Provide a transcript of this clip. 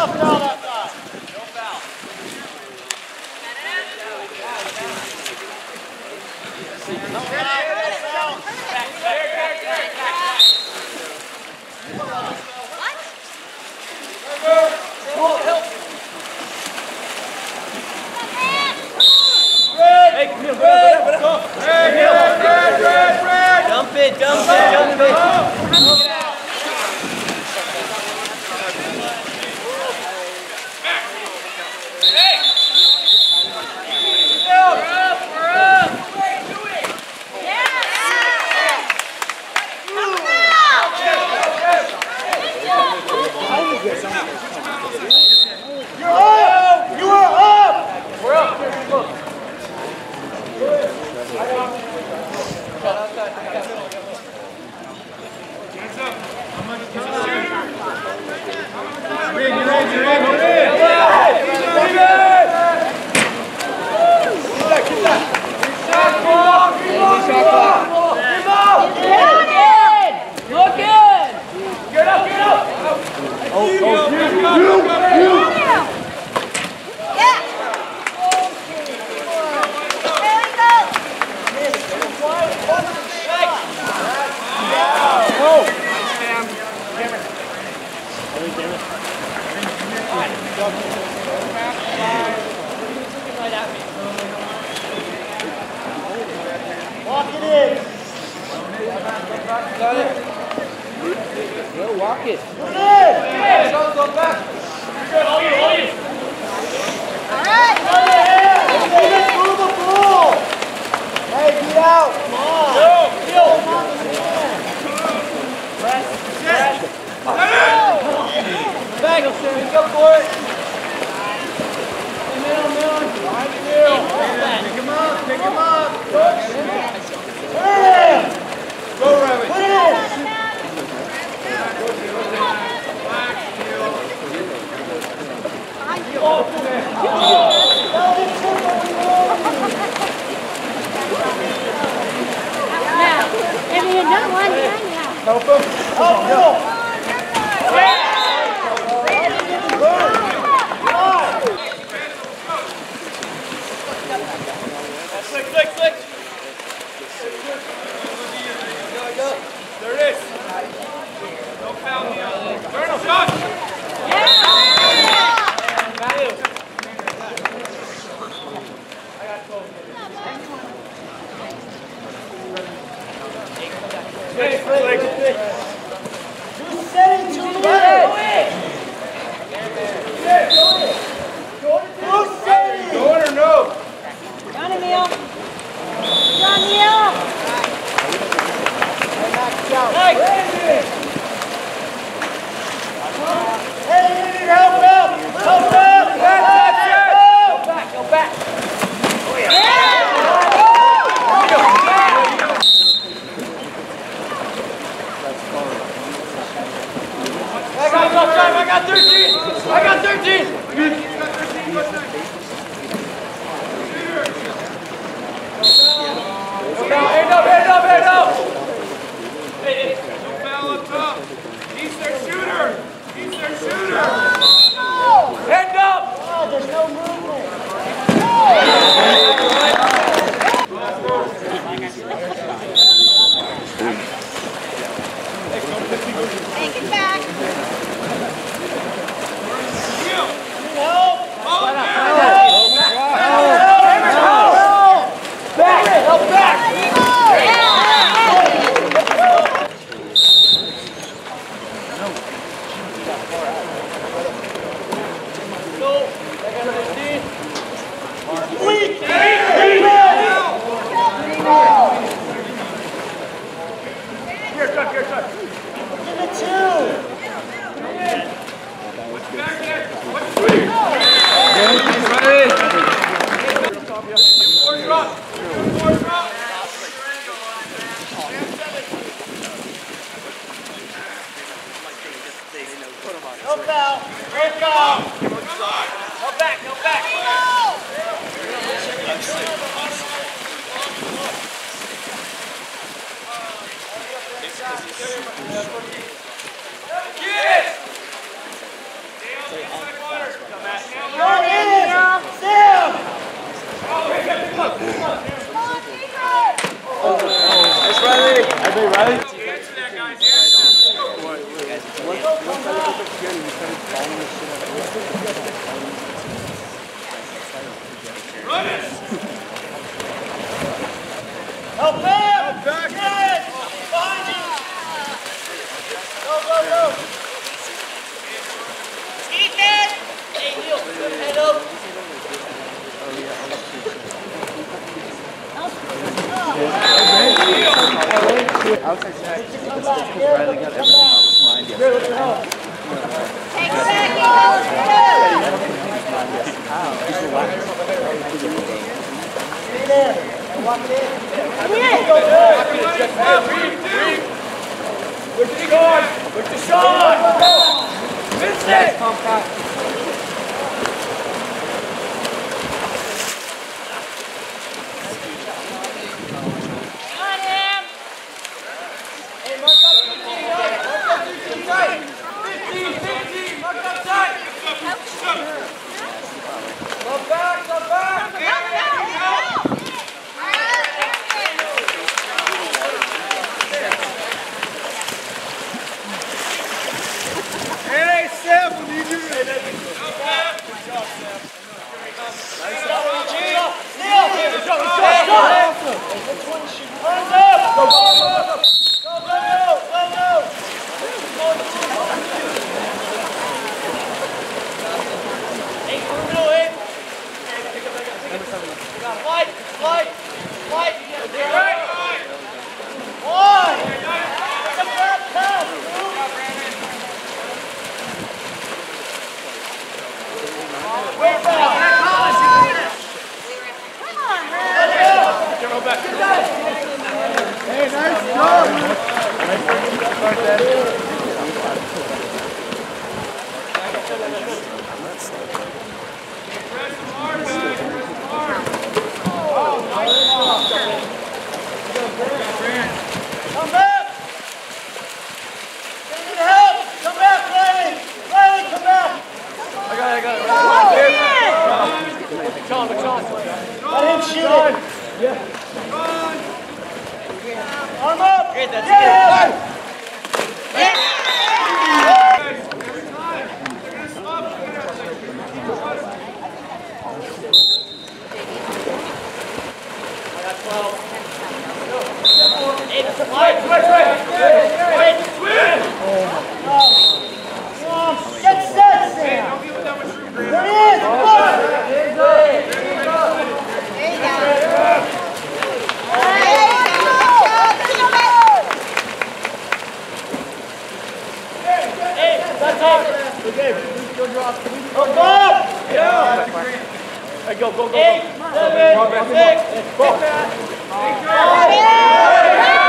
Get it! right? Help him! Back! Yes! Behind you! Go, go, go! Ethan! Hey, Neil, good head up. Outside check. Riley got everything off his mind yesterday. Take a second, go! He's relaxed. Stay there. Walk it in. Come here. Go, go. Look to Sean. Look to Sean. Miss it. Got him! Hey, mark up 15, right? Mark up 15, right? 15, 15, mark up tight. Go back, go back. Go, go, go! Hey, Sam, we need you. Good job, Sam. Nice job. Neil, let's go. Which one should you run up? Go, go, go. Go, go, go, go. Hey, Bruno, hey. Fight, fight, fight. One. It's a bad pass. Way back. Come on, man! Hey, nice job. Come back. Send help. Come back, Riley. Riley, come back. I got it. Oh, Let him shoot it. Yeah. Arm up. Great, that's Get him. Yeah! Get set, Sam. There he is. There you go. That's all. Okay, go drop. Go, go. Yeah. Hey, go. 8, 7, 6. Go.